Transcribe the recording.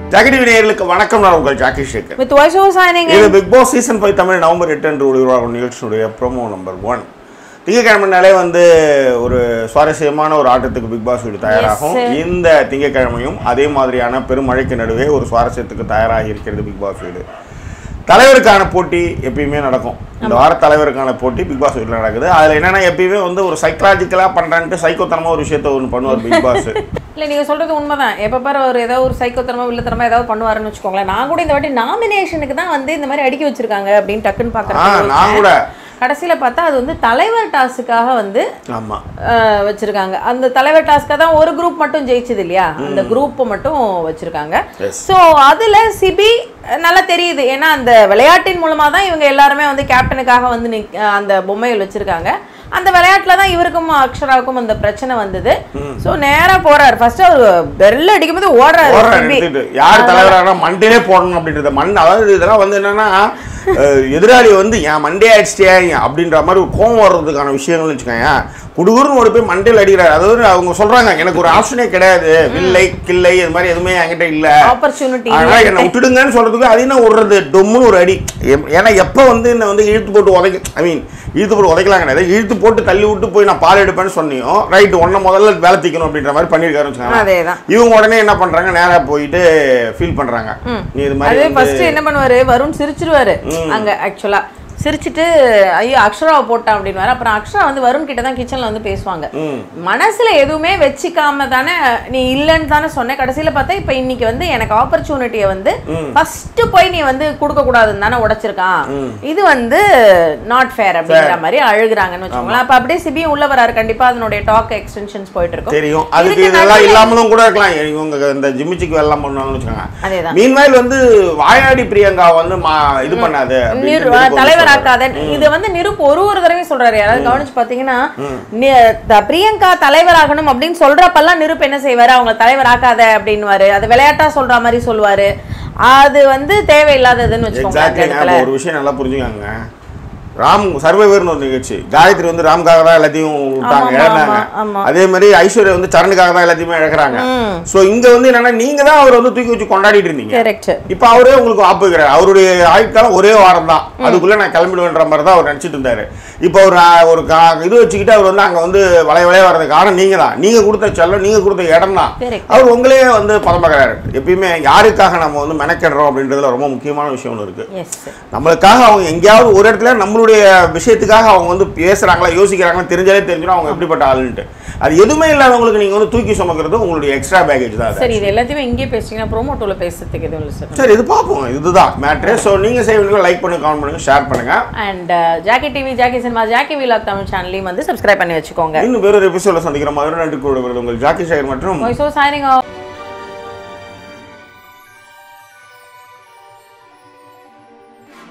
Jackie TV நேயர்களுக்கு வணக்கம். நான் உங்கள் Jackie Sekar. With voice over signing. இது Bigg Boss season 5 Tamil November 8 அன்று ஒளிபரப்பாகும் நிகழ்ச்சியுடைய ப்ரோமோ நம்பர் 1. திங்கட்கிழமைனாலே வந்து ஒரு சுவாரஸ்யமான ஒரு ஆட்டத்துக்கு பிக் பாஸ் வீடு தயாராகும். இந்த திங்கட்கிழமையும் அதே மாதிரியான பெருமழைக்கு நடுவே ஒரு சுவாரஸ்யத்துக்கு தயாராகி இருக்கிறது பிக் பாஸ் வீடு. தலைவருக்கான போட்டி எப்பயுமே நடக்கும். இந்த வார தலைவருக்கான போட்டி பிக் பாஸ் வீட்டில் நடக்குது. அதில் என்னன்னா எப்பயுமே வந்து ஒரு சைக்கலாஜிக்கலாக பண்ணுறான்ட்டு சைக்கோத்தனமாக ஒரு விஷயத்த ஒன்று பண்ணுவார் பிக் பாஸ். இல்லை நீங்கள் சொல்கிறது உண்மைதான். எப்போ பாரு அவர் ஏதாவது ஒரு சைக்கோத்தனமாக வில்லத்தனமாக ஏதாவது பண்ணுவாருன்னு வச்சுக்கோங்களேன். நான் கூட இந்த வாட்டி நாமினேஷனுக்கு தான் வந்து இந்த மாதிரி அடிக்க வச்சிருக்காங்க அப்படின்னு டக்குன்னு பார்க்குறேன். நான் கூட கடைசியில் பார்த்தா அது வந்து தலைவர் டாஸ்க்குக்காக வந்து வச்சிருக்காங்க. அந்த தலைவர் டாஸ்க்காக தான் ஒரு குரூப் மட்டும் ஜெயிச்சது இல்லையா, அந்த குரூப்பை மட்டும் வச்சிருக்காங்க. ஸோ அதில் சிபி நல்லா தெரியுது. ஏன்னா அந்த விளையாட்டின் மூலமாக தான் இவங்க எல்லாருமே வந்து கேப்டனுக்காக வந்து அந்த பொம்மைகள் வச்சிருக்காங்க. அந்த விளையாட்டுல தான் இவருக்கும் அக்ஷராவுக்கும் அந்த பிரச்சனை வந்தது. சோ நேரா போறாரு. ஃபர்ஸ்ட் அவர் பெல் அடிக்கும்போது ஓடுறாரு. யார் தலைவரான மண்டே போடணும் அப்படின்றது மண். அதாவது இதெல்லாம் வந்து என்னன்னா எதிராளி வந்து ஏன் மண்டே அடிச்சிட்டே அப்படின்ற மாதிரி கோவம் வர்றதுக்கான விஷயங்கள்னு வச்சுக்கோங்க. குடுகுருன்னு ஒரு போய் மண்டையில் அடிக்கிறாரு. அதாவது அவங்க சொல்றாங்க எனக்கு ஒரு ஆப்ஷனே கிடையாது, வில்லை கில்லை இது மாதிரி எதுவுமே என்கிட்ட இல்லை, ஆப்பர்ச்சுனிட்டி, அதனால என்னை விட்டுடுங்கன்னு சொல்றதுக்கு அது என்ன விடுறது டொம்முன்னு ஒரு அடி. ஏன்னா எப்போ வந்து என்னை வந்து இழுத்து போட்டு இழுத்து போட்டு உதைக்கலாம் கிடையாது, இழுத்து போட்டு தள்ளி விட்டு போய் நான் பால் எடுப்பேன்னு சொன்னியும் ரைட் ஒன்றை முதல்ல வேலை தீக்கணும் அப்படின்ற மாதிரி பண்ணியிருக்காருன்னு வச்சுக்கோங்க. இவங்க உடனே என்ன பண்றாங்க, நேராக போயிட்டு ஃபீல் பண்றாங்க. நீ இது மாதிரி ஃபர்ஸ்ட் என்ன பண்ணுவாரு, வருண் சிரிச்சிருவாரு அங்க. ஆக்சுவலா சிரிச்சுட்டு ஐயோ அக்ஷராவை போட்டான் அப்படின்னு. அப்புறம் அக்ஷரா வந்து வருண் கிட்ட தான் கிச்சன்ல வந்து பேசுவாங்க. மனசுல எதுவுமே வச்சுக்காம தானே நீ இல்லைன்னு தானே சொன்னேன். கடைசியில பார்த்தா இப்ப இன்னைக்கு வந்து எனக்கு ஆப்பர்ச்சுனிட்டியை வந்து ஃபர்ஸ்ட் போய் நீ வந்து கொடுக்க கூடாதுன்னு தானே உடைச்சிருக்கான். இது வந்து நாட் ஃபேர் அப்படிங்கிற மாதிரி அழுகுறாங்கன்னு வச்சுக்கோங்களேன். அப்ப அப்படியே சிபியும் உள்ள வராரு. கண்டிப்பா அதனுடைய டாக் எக்ஸ்டென்ஷன்ஸ் போயிட்டு இருக்கும். தெரியும். அதுக்கு இதெல்லாம் இல்லாமலும் கூட இருக்கலாம். இவங்க இந்த ஜிம்மிச்சுக்கு எல்லாம் பண்ணுவாங்கன்னு வச்சுக்கோங்க. அதேதான். மீன்வாயில் வந்து வாயாடி பிரியங்கா வந்து இது பண்ணாது தலைவர் இது வந்து நிருப் ஒரு தடவை சொல்றாரு. யாராவது கவனிச்சு பாத்தீங்கன்னா பிரியங்கா தலைவராகணும் அப்படின்னு சொல்றப்பெல்லாம் நிருப் என்ன செய்வாரு, அவங்க தலைவர் ஆக்காத அப்படின்னு அது விளையாட்டா சொல்ற மாதிரி சொல்லுவாரு. அது வந்து தேவையில்லாததுன்னு வச்சுக்கோங்க. ஒரு விஷயம் நல்லா புரிஞ்சுக்காங்க. ராம் சர்வைவர்னு ஒரு நிகழ்ச்சி, காயத்ரி வந்து ராம்காக தான் எல்லாத்தையும் விட்டாங்க, இழந்தாங்க. அதே மாதிரி ஐஸ்வர்யா வந்து சரணுக்காக தான் எல்லாத்தையுமே இழக்கிறாங்க. சோ இங்க வந்து என்னன்னா நீங்க தான் அவர் வந்து தூக்கி வச்சு கொண்டாடிட்டு இருந்தீங்க. இப்ப அவரே உங்களுக்கு வாப்பு வைக்கிறார். அவருடைய ஆயுட்காலம் ஒரே வாரம் தான், அதுக்குள்ள நான் கிளம்பிடுவேன்ற மாதிரி தான் அவர் நினைச்சிட்டு இருந்தாரு. இப்ப ஒரு இது வச்சுக்கிட்டு அவர் வந்து அங்க வந்து வளைய வர்றதுக்கு காரணம் நீங்க தான். நீங்க கொடுத்த செல்லம், நீங்க கொடுத்த இடம் தான். அவர் உங்களே வந்து பதம் பார்க்கிறாரு. எப்பயுமே யாருக்காக நம்ம வந்து மெனக்கிடுறோம் அப்படின்றதுல ரொம்ப முக்கியமான விஷயம் ஒன்று இருக்கு. நம்மளுக்காக அவங்க எங்கேயாவது ஒரு இடத்துல நம்மளுடைய விஷயத்துக்காக அவங்க வந்து பேசுறாங்களா யோசிக்கிறாங்களா தெரிஞ்சாலே தெரிஞ்சிடும் அவங்க எப்படிப்பட்ட ஆளுன்ட்டு. அது எதுவுமே இல்லாதவங்களுக்கு நீங்க வந்து தூக்கி சுமக்கிறது உங்களுடைய எக்ஸ்ட்ரா பேக்கேஜ் தான். சரி, இது எல்லாத்தையுமே இங்கே பேசுறீங்கன்னா ப்ரோமோட்டோல பேசுறதுக்கு எதுவும் இல்லை சார். சரி, இது பார்ப்போம். இதுதான் மேட்ரு. ஸோ நீங்க சேவ் லைக் பண்ணுங்க, கமெண்ட் பண்ணுங்க, ஷேர் பண்ணுங்க. And Jackie TV, Jackie cinema, Jackie vlog Tamil சேனலையும் வந்து சப்ஸ்கிரைப் பண்ணி வச்சுக்கோங்க. இன்னும் வேறொரு எபிசோட சந்திக்கிற மாதிரி நன்றி கூட உங்கள் ஜாக்கி சேகர் மற்றும் சைனிங் ஆஃப்.